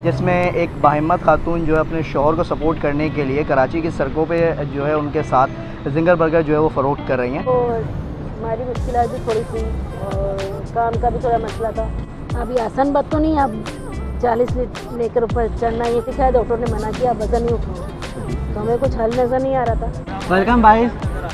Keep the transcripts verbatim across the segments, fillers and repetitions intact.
जिसमें एक बाहिम्मत खातून जो है अपने शौहर को सपोर्ट करने के लिए कराची की सड़कों पे जो है उनके साथ जिंगर बर्गर जो है वो फ़रोख्त कर रही हैं। तो हमारी मुश्किलात भी थोड़ी थी और काम का भी थोड़ा मसला था। अभी आसान बात तो नहीं, अब चालीस लेकर ऊपर चढ़ना, ये तो शायद डॉक्टर ने मना किया वजन नहीं उठाना, तो हमें कुछ हल नज़र नहीं आ रहा था। वेलकम भाई।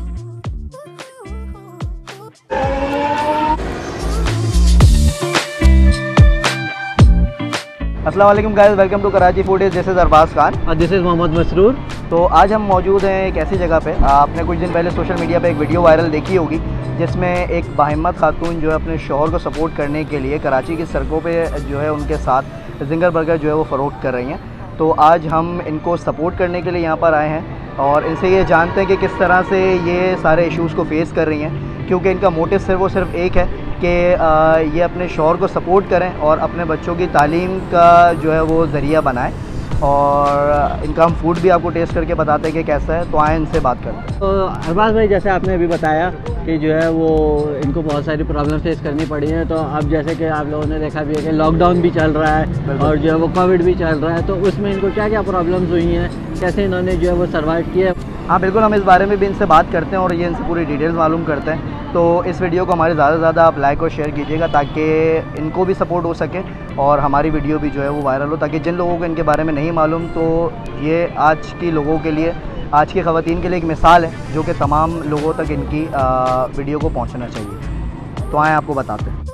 अस्सलाम वालेकुम guys, welcome to Karachi foodies. This is Arbaz Khan और दिस इज़ मोहम्मद मसरूर। तो आज हम मौजूद हैं एक ऐसी जगह पे, आपने कुछ दिन पहले सोशल मीडिया पे एक वीडियो वायरल देखी होगी जिसमें एक बाहिम्मत खातून जो है अपने शौहर को सपोर्ट करने के लिए कराची की सड़कों पे जो है उनके साथ जिंगर बर्गर जो है वो फ़रोख्त कर रही हैं। तो आज हम इनको सपोर्ट करने के लिए यहाँ पर आए हैं और इनसे ये जानते हैं कि किस तरह से ये सारे इश्यूज़ को फेस कर रही हैं, क्योंकि इनका मोटिव सिर्फ वो सिर्फ एक है कि ये अपने शौहर को सपोर्ट करें और अपने बच्चों की तालीम का जो है वो ज़रिया बनाएं। और इनका हम फूड भी आपको टेस्ट करके बताते हैं कि कैसा है, तो आए इनसे बात करते हैं। तो अरबाज भाई, जैसे आपने अभी बताया कि जो है वो इनको बहुत सारी प्रॉब्लम फेस करनी पड़ी है, तो अब जैसे कि आप लोगों ने देखा भी है कि लॉकडाउन भी चल रहा है और जो है वो कोविड भी चल रहा है, तो उसमें इनको क्या क्या प्रॉब्लम्स हुई हैं, कैसे इन्होंने जो है वो सर्वाइव किया। हाँ बिल्कुल, हम इस बारे में भी इनसे बात करते हैं और ये इनसे पूरी डिटेल्स मालूम करते हैं। तो इस वीडियो को हमारे ज़्यादा से ज़्यादा आप लाइक और शेयर कीजिएगा ताकि इनको भी सपोर्ट हो सके और हमारी वीडियो भी जो है वो वायरल हो, ताकि जिन लोगों को इनके बारे में नहीं मालूम, तो ये आज की लोगों के लिए, आज की ख़वातीन के लिए एक मिसाल है जो कि तमाम लोगों तक इनकी आ, वीडियो को पहुँचना चाहिए। तो आएँ आपको बताते हैं।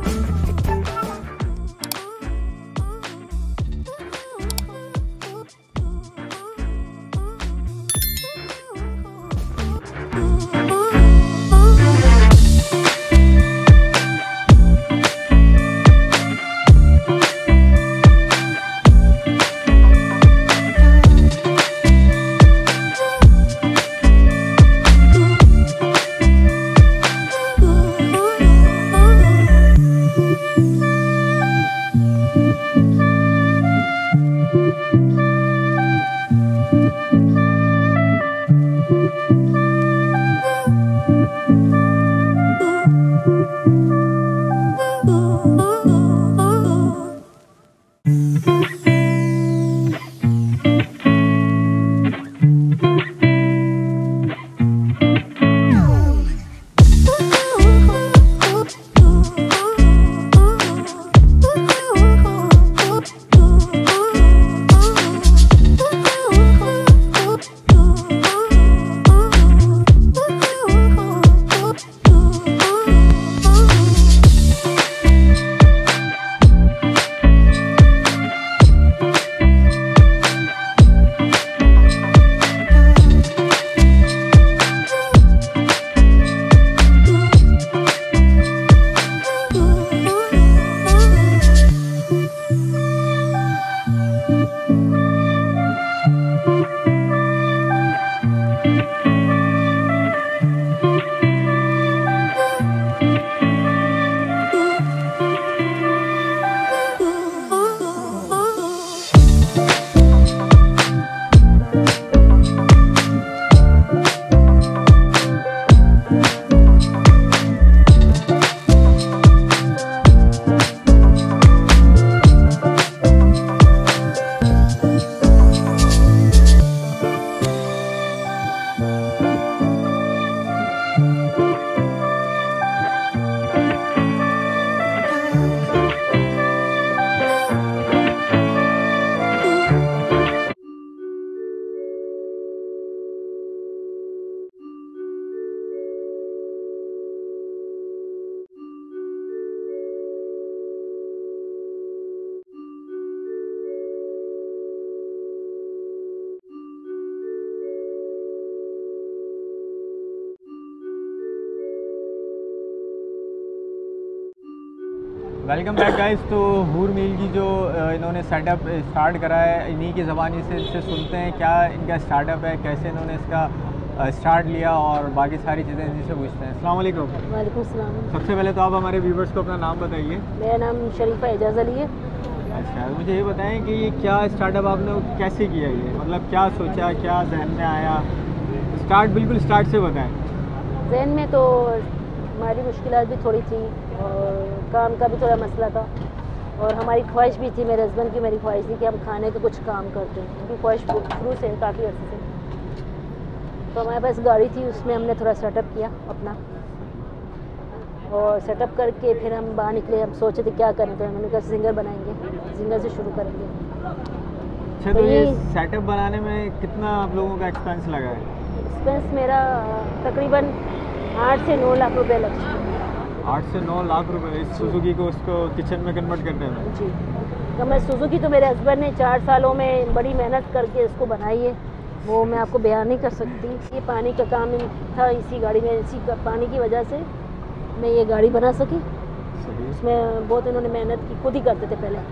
Welcome back guys. तो हूर मील की जो इन्होंने सेटअप स्टार्ट करा है, इन्हीं की ज़बानी से इससे सुनते हैं क्या इनका स्टार्टअप है, कैसे इन्होंने इसका स्टार्ट लिया और बाकी सारी चीज़ें इन्हीं से पूछते हैं। अस्सलाम वालेकुम। वालेकुम सलाम। सबसे पहले तो आप हमारे व्यूवर्स को अपना नाम बताइए। मेरा नाम शरीफा एजाज अली है। अच्छा, मुझे ये बताएं कि ये क्या स्टार्टअप आपने कैसे किया, ये मतलब क्या सोचा, क्या जहन में आया, स्टार्ट बिल्कुल स्टार्ट से बताएं। जहन में तो हमारी मुश्किलात भी थोड़ी थी और काम का भी थोड़ा मसला था और हमारी ख्वाहिश भी थी, मेरे हस्बैंड की मेरी ख्वाहिश थी कि हम खाने का कुछ काम करते हैं, उनकी ख्वाहिश शुरू से काफ़ी अर्से से। तो हमारे पास गाड़ी थी, उसमें हमने थोड़ा सेटअप किया अपना, और सेटअप करके फिर हम बाहर निकले। हम सोचे थे क्या करें, तो मैंने कहा सिंगर बनाएंगे, सिंगर से शुरू करेंगे। अच्छा, तो ये सेटअप बनाने में कितना आप लोगों का एक्सपेंस लगा है? एक्सपेंस मेरा तकरीबन आठ से नौ लाख रुपए लग चुके हैं। आठ से नौ लाख रुपए इस सुजुकी को उसको किचन में कन्वर्ट करने में? जी, तो मैं सुजुकी तो मेरे हस्बैंड ने चार सालों में बड़ी मेहनत करके इसको बनाई है, वो मैं आपको बयान नहीं कर सकती। ये पानी का काम था इसी गाड़ी में, इसी का पानी की वजह से मैं ये गाड़ी बना सकी। उसमें बहुत इन्होंने मेहनत की, खुद ही करते थे पहले।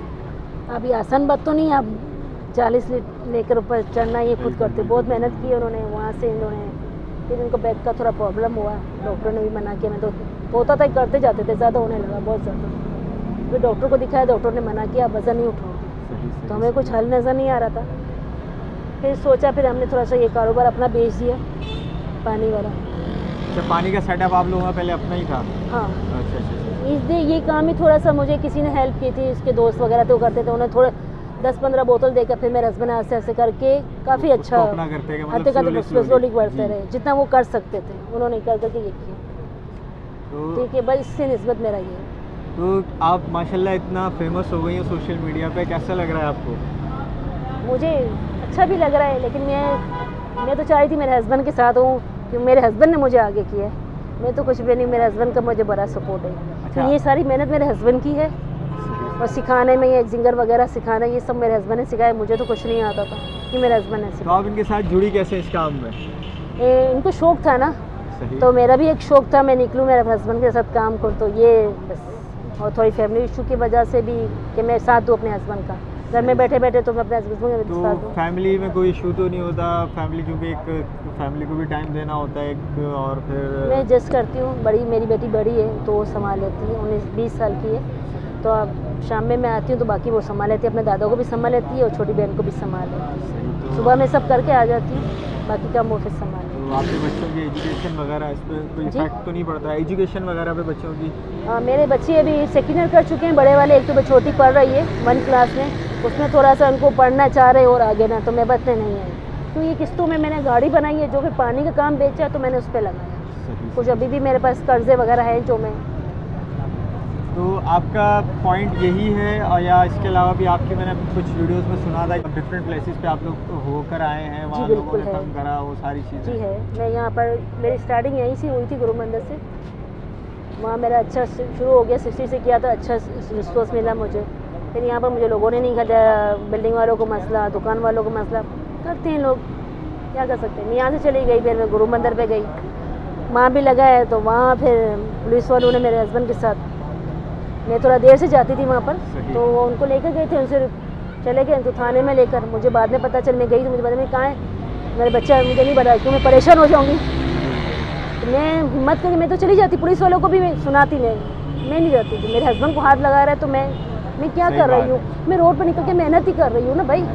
अभी आसान बात तो नहीं, अब चालीस लेकर ऊपर चढ़ना ये खुद करते। बहुत मेहनत की उन्होंने, वहाँ से इन्होंने फिर इनको बैक का थोड़ा प्रॉब्लम हुआ, डॉक्टर ने भी मना किया। मैं तो होता था करते जाते थे, ज़्यादा होने लगा, बहुत ज़्यादा। फिर डॉक्टर को दिखाया, डॉक्टर ने मना किया वज़न नहीं उठाओ, तो हमें कुछ हल नज़र नहीं आ रहा था। फिर सोचा, फिर हमने थोड़ा सा ये कारोबार अपना बेच दिया, पानी वाला। अच्छा, पानी का सेटअप आप लोगों का पहले अपना ही था? हाँ। अच्छा अच्छा। इसलिए ये काम ही थोड़ा सा मुझे किसी ने हेल्प की थी, उसके दोस्त वगैरह तो करते थे, उन्हें थोड़े दस पंद्रह बोतल देकर फिर मेरे हस्बैंड ऐसे ऐसे करके काफ़ी अच्छा अपना करते गए, आते करते स्लोली बढ़ते रहे, जितना वो कर सकते थे उन्होंने कर करके ये किया। ठीक है, बस इससे निस्बत मेरा ये है। तो आप माशाल्लाह इतना फेमस हो गई हैं सोशल मीडिया पे, कैसा लग रहा है आपको? मुझे अच्छा भी लग रहा है, लेकिन मैं मैं तो चाहती थी मेरे हस्बैंड के साथ हूँ, क्योंकि मेरे हस्बैंड ने मुझे आगे किया है। मैं तो कुछ भी नहीं, मेरे हस्बैंड का मुझे बड़ा सपोर्ट है। अच्छा। तो ये सारी मेहनत मेरे हस्बैंड की है, और सिखाने में ये जिंगर वगैरह सिखाना ये सब मेरे हस्बैंड ने सिखाया। मुझे तो कुछ नहीं आता था, कि मेरे हस्बैंड ने तो सिखाया। आप इनके साथ जुड़ी कैसे इस काम में? ए, इनको शौक था ना, सही। तो मेरा भी एक शौक था, मैं निकलूँ मेरे हस्बैंड के साथ काम करूँ, तो ये बस। और थोड़ी फैमिली इशू की वजह से भी कि मैं साथ दूँ अपने हस्बैंड का, घर में बैठे बैठे तो मैं अपने हस्बैंड के तो साथ दूँ। फैमिली में कोई इशू तो नहीं होता? फैमिली, क्योंकि एक फैमिली को भी टाइम देना होता है एक, और फिर मैं एडजस्ट करती हूँ। बड़ी मेरी बेटी बड़ी है तो वो संभाल लेती है, उन्नीस बीस साल की है, तो अब शाम में मैं आती हूँ तो बाकी वो संभाल लेती है, अपने दादा को भी संभाल लेती है और छोटी बहन को भी संभाल लेती है। तो सुबह में सब करके आ जाती हूँ, बाकी काम वो फिर संभाल लेती तो आपके बच्चों की एजुकेशन वगैरह इस पर कोई जी? इफेक्ट तो नहीं पड़ता है एजुकेशन वगैरह पे बच्चों की? है। मेरे बच्चे अभी सेकेंड ईयर कर चुके हैं, बड़े वाले, एक तो छोटी पढ़ रही है वन क्लास में, उसमें थोड़ा सा उनको पढ़ना चाह रहे और आगे ना, तो मैं बचने नहीं है। तो ये किस्तों में मैंने गाड़ी बनाई है, जो फिर पानी का काम बेचा तो मैंने उस पर लगाया। कुछ अभी भी मेरे पास कर्जे वगैरह हैं जो मैं। तो आपका पॉइंट यही है, और या इसके अलावा भी आपकी मैंने कुछ वीडियोस में सुना था कि डिफरेंट प्लेसेस पे आप लोग होकर आए हैं, वहाँ लोगों बिल्कुल ने है। तंग करा, वो सारी चीज़ें? जी है, मैं यहाँ पर, मेरी स्टार्टिंग यहीं से हुई थी गुरु मंदिर से, वहाँ मेरा अच्छा शुरू हो गया, सिक्सटी से किया था, अच्छा रिस्पॉन्स मिला मुझे। फिर यहाँ पर मुझे लोगों ने नहीं खरीदा, बिल्डिंग वालों को मसला, दुकान वालों को मसला, करते हैं लोग, क्या कर सकते हैं। मैं यहाँ से चली गई, फिर मैं गुरु मंदिर पे गई, वहाँ भी लगा है, तो वहाँ फिर पुलिस वालों ने मेरे हस्बैंड के साथ, मैं थोड़ा देर से जाती थी वहाँ पर, तो वो उनको लेकर गए थे, उनसे चले गए तो थाने में लेकर, मुझे बाद में पता चल, मैं गई तो मुझे पता नहीं कहाँ है मेरे बच्चा, मुझे नहीं पता, क्यों मैं परेशान हो जाऊँगी। तो मैं हिम्मत करके मैं तो चली जाती, पुलिस वालों को भी मैं सुनाती, मैं मैं नहीं जाती थी। मेरे हस्बैंड को हाथ लगा रहा है तो मैं मैं क्या कर रही हूँ, मैं रोड पर निकल के मेहनत ही कर रही हूँ ना भाई।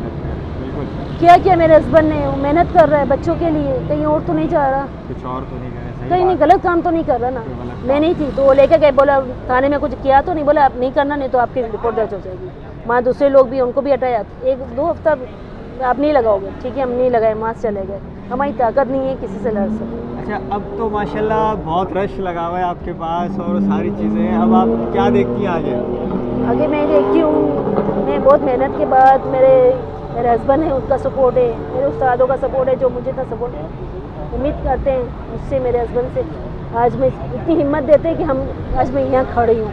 क्या किया मेरे हस्बैंड ने, वो मेहनत कर रहा है बच्चों के लिए, कहीं और तो नहीं जा रहा, कुछ और तो नहीं करे? कहीं नहीं गलत काम तो नहीं कर रहा ना। मैं नहीं थी तो वो लेके गए, बोला थाने में कुछ किया तो नहीं, बोला आप नहीं करना, नहीं तो आपकी रिपोर्ट दर्ज हो जाएगी। वहाँ दूसरे लोग भी, उनको भी हटाया, एक दो हफ्ता आप नहीं लगाओगे, ठीक है हम नहीं लगाए, वहाँ से चले गए। हमारी ताकत नहीं है किसी से लड़ सके। अच्छा, अब तो माशाल्लाह बहुत रश लगा हुआ है आपके पास और सारी चीज़ें हैं, अब आप क्या देखती हैं आगे? आगे मैं देखती हूँ, मैं बहुत मेहनत के बाद, मेरे मेरे हस्बैंड है उनका सपोर्ट है, मेरे उस्तादों का सपोर्ट है जो मुझे इतना सपोर्ट है, उम्मीद करते हैं मुझसे, मेरे हस्बैंड से, आज मैं इतनी हिम्मत देते हैं कि हम आज मैं यहाँ खड़ी हूँ।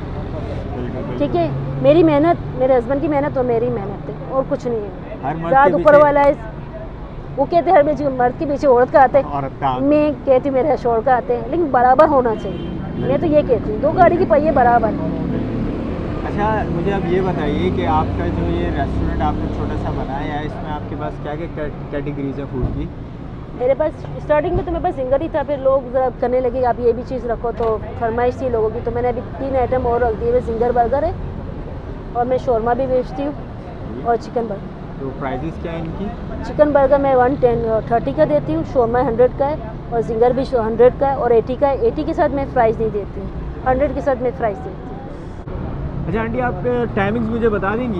ठीक है, मेरी मेहनत, मेरे हस्बैंड की मेहनत और मेरी मेहनत है, और कुछ नहीं है। साथ ऊपर वाला है, वो कहते हैं हर बीच मर्द के पीछे औरत का आते हैं, मैं कहती हूँ मेरे शौहर का आते हैं, लेकिन बराबर होना चाहिए। मैं तो ये कहती हूँ, दो गाड़ी की पहिए बराबर। अच्छा, मुझे अब ये बताइए कि आपका जो ये रेस्टोरेंट आपने छोटा सा बनाया है, इसमें आपके पास क्या क्या कैटेगरीज है फूड की? मेरे पास स्टार्टिंग में तो मेरे पास सिंगर ही था, फिर लोग ज़रा करने लगे आप ये भी चीज़ रखो, तो फरमाइश थी लोगों की, तो मैंने अभी तीन आइटम और रख दिए। सिंगर बर्गर है, और मैं शौरमा भी बेचती हूँ, और चिकन बर्गर। तो प्राइजेस क्या है इनकी? चिकन बर्गर मैं वन टेन थर्टी का देती हूँ, शौरमा हंड्रेड का है, और जिंगर भी हंड्रेड का है, और एटी का है। एटी के साथ मैं प्राइस नहीं देती हूँ, हंड्रेड के साथ मैं प्राइस देती हूँ। अच्छा आंटी, आप टाइमिंग्स मुझे बता देंगी?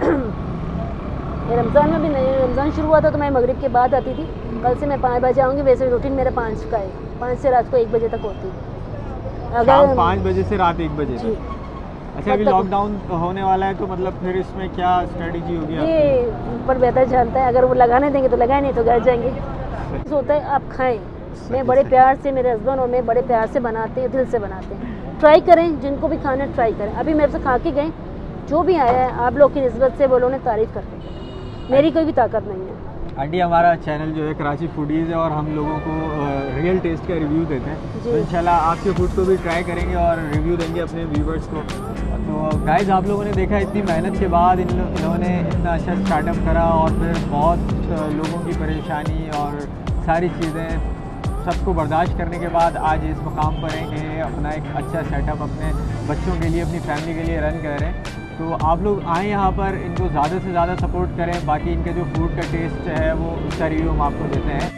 रमज़ान में भी नहीं, रमज़ान शुरू हुआ था तो मैं मगरिब के बाद आती थी। कल से मैं पाँच बजे आऊँगी। वैसे रूटीन मेरा पाँच का है, पाँच से रात को एक बजे तक होती है। शाम पाँच बजे से रात एक बजे जी। तक। अच्छा, अभी लॉकडाउन होने वाला है तो मतलब फिर इसमें क्या स्ट्रेटजी होगी आपकी? ये ऊपर बेहतर जानता है, अगर वो लगाने देंगे तो लगाए, नहीं तो घर जाएंगे। होता है आप खाएं, मैं बड़े प्यार से, मेरे हस्बैंड और मैं बड़े प्यार से बनाते हैं, दिल से बनाते हैं। ट्राई करें, जिनको भी खाना ट्राई करें। अभी मेरे से खा के गए, जो भी आया है आप लोग की निस्बत से वो लोगों ने तारीफ़ करते हैं, मेरी कोई भी ताकत नहीं है। आंटी, हमारा चैनल जो है कराची फूडीज़ है और हम लोगों को रियल टेस्ट का रिव्यू देते हैं, तो इंशाल्लाह आपके फूड को भी ट्राई करेंगे और रिव्यू देंगे अपने व्यूवर्स को। तो गाइस, आप लोगों ने देखा इतनी मेहनत के बाद इन इन्होंने इतना अच्छा स्टार्टअप करा और फिर बहुत लोगों की परेशानी और सारी चीज़ें सबको बर्दाश्त करने के बाद आज इस मुकाम पर हैं कि अपना एक अच्छा सेटअप अपने बच्चों के लिए, अपनी फैमिली के लिए रन कर रहे हैं। तो आप लोग आएँ यहाँ पर, इनको ज़्यादा से ज़्यादा सपोर्ट करें। बाकी इनका जो फूड का टेस्ट है वो उसका रिव्यू हम आपको देते हैं।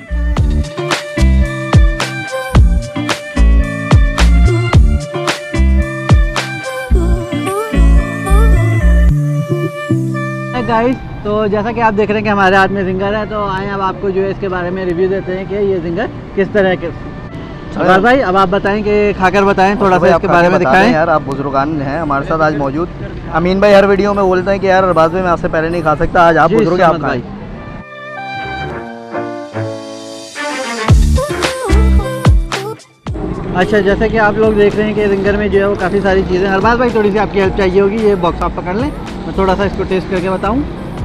गाइस, तो जैसा कि आप देख रहे हैं कि हमारे हाथ में जिंगर है, तो आए अब आपको जो है इसके बारे में रिव्यू देते हैं कि ये जिंगर किस तरह के। सरदार भाई, अब आप बताएं कि खाकर बताएं थोड़ा सा इसके बारे में दिखाएं। यार, आप बुजुर्गान हैं हमारे साथ आज मौजूद। अमीन भाई हर वीडियो में बोलते हैं कि यार बाद में मैं आपसे पहले नहीं खा सकता, आज आप बुजुर्ग हैं, आप खाएं। अच्छा, जैसे कि आप लोग देख रहे हैं कि जिंगर में जो है वो काफ़ी सारी चीज़ें। अरबाज भाई, थोड़ी सी आपकी हेल्प चाहिए होगी, ये बॉक्स आप पकड़ लें, मैं थोड़ा सा इसको टेस्ट करके बताऊं।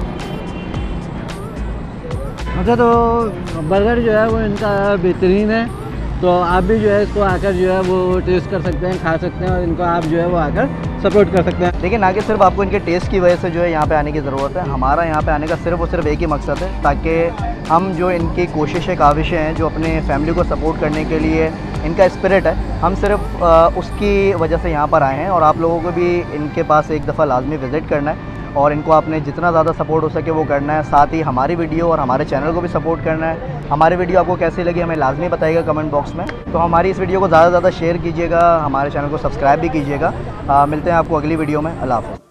अच्छा, तो बर्गर जो है वो इनका बेहतरीन है, तो आप भी जो है इसको आकर जो है वो टेस्ट कर सकते हैं, खा सकते हैं और इनको आप जो है वो आकर सपोर्ट कर सकते हैं। देखिए, ना कि सिर्फ आपको इनके टेस्ट की वजह से जो है यहाँ पे आने की ज़रूरत है। हमारा यहाँ पे आने का सिर्फ और सिर्फ एक ही मकसद है, ताकि हम जो इनकी कोशिशें काविशें हैं, जो अपने फैमिली को सपोर्ट करने के लिए इनका स्पिरिट है, हम सिर्फ आ, उसकी वजह से यहाँ पर आए हैं। और आप लोगों को भी इनके पास एक दफ़ा लाजमी विज़िट करना है और इनको आपने जितना ज़्यादा सपोर्ट हो सके वो करना है। साथ ही हमारी वीडियो और हमारे चैनल को भी सपोर्ट करना है। हमारी वीडियो आपको कैसी लगी हमें लाजमी बताइएगा कमेंट बॉक्स में। तो हमारी इस वीडियो को ज़्यादा से ज़्यादा शेयर कीजिएगा, हमारे चैनल को सब्सक्राइब भी कीजिएगा। मिलते हैं आपको अगली वीडियो में। अल्लाह हाफ़िज़।